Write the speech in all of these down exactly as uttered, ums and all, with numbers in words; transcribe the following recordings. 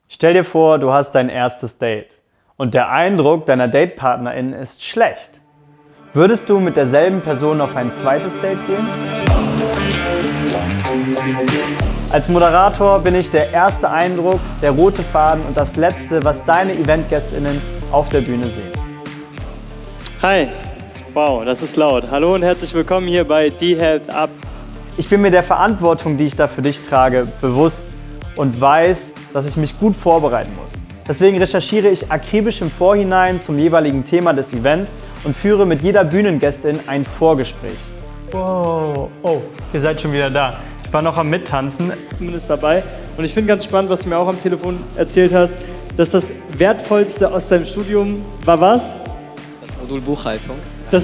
Stell dir vor, du hast dein erstes Date und der Eindruck deiner Datepartnerin ist schlecht. Würdest du mit derselben Person auf ein zweites Date gehen? Als Moderator bin ich der erste Eindruck, der rote Faden und das Letzte, was deine EventgästInnen auf der Bühne sehen. Hi, wow, das ist laut. Hallo und herzlich willkommen hier bei Die Health Up. Ich bin mir der Verantwortung, die ich da für dich trage, bewusst und weiß, dass ich mich gut vorbereiten muss. Deswegen recherchiere ich akribisch im Vorhinein zum jeweiligen Thema des Events und führe mit jeder Bühnengästin ein Vorgespräch. Wow, oh, ihr seid schon wieder da. Ich war noch am Mittanzen. Zumindest dabei. Und ich finde ganz spannend, was du mir auch am Telefon erzählt hast, dass das Wertvollste aus deinem Studium war was? Das Modul Buchhaltung. Das,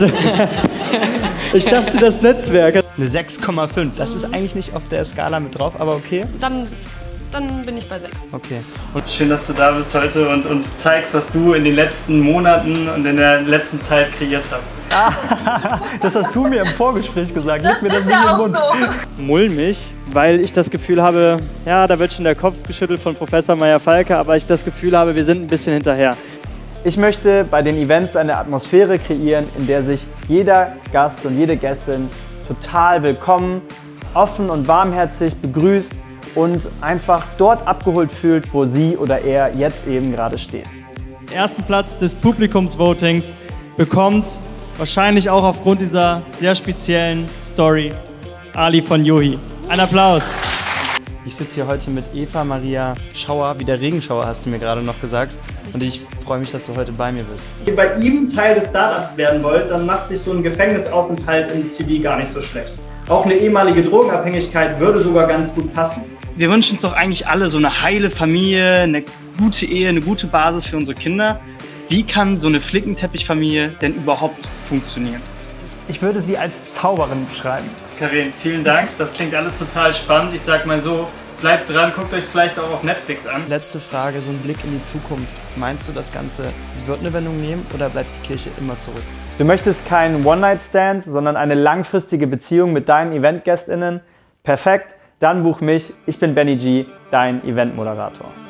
ich dachte, das Netzwerk. Eine sechs Komma fünf, das ist eigentlich nicht auf der Skala mit drauf, aber okay. Dann, dann bin ich bei sechs. Okay. Und schön, dass du da bist heute und uns zeigst, was du in den letzten Monaten und in der letzten Zeit kreiert hast. Ah, das hast du mir im Vorgespräch gesagt. Das mir das ist nicht ja im auch Mund. so. Mulmig, weil ich das Gefühl habe, ja, da wird schon der Kopf geschüttelt von Professor Meyer-Falke, aber ich das Gefühl habe, wir sind ein bisschen hinterher. Ich möchte bei den Events eine Atmosphäre kreieren, in der sich jeder Gast und jede Gästin total willkommen, offen und warmherzig begrüßt und einfach dort abgeholt fühlt, wo sie oder er jetzt eben gerade steht. Den ersten Platz des Publikumsvotings bekommt wahrscheinlich auch aufgrund dieser sehr speziellen Story Ali von Johi. Ein Applaus. Ich sitze hier heute mit Eva Maria Schauer, wie der Regenschauer hast du mir gerade noch gesagt. Und ich freue mich, dass du heute bei mir bist. Wenn ihr bei ihm Teil des Startups werden wollt, dann macht sich so ein Gefängnisaufenthalt im C V gar nicht so schlecht. Auch eine ehemalige Drogenabhängigkeit würde sogar ganz gut passen. Wir wünschen uns doch eigentlich alle so eine heile Familie, eine gute Ehe, eine gute Basis für unsere Kinder. Wie kann so eine Flickenteppichfamilie denn überhaupt funktionieren? Ich würde sie als Zauberin beschreiben. Karin, vielen Dank. Das klingt alles total spannend. Ich sag mal so, bleibt dran, guckt euch es vielleicht auch auf Netflix an. Letzte Frage, so ein Blick in die Zukunft. Meinst du, das Ganze wird eine Wendung nehmen oder bleibt die Kirche immer zurück? Du möchtest keinen One-Night-Stand, sondern eine langfristige Beziehung mit deinen EventgästInnen? Perfekt, dann buch mich. Ich bin Benny G, dein Eventmoderator.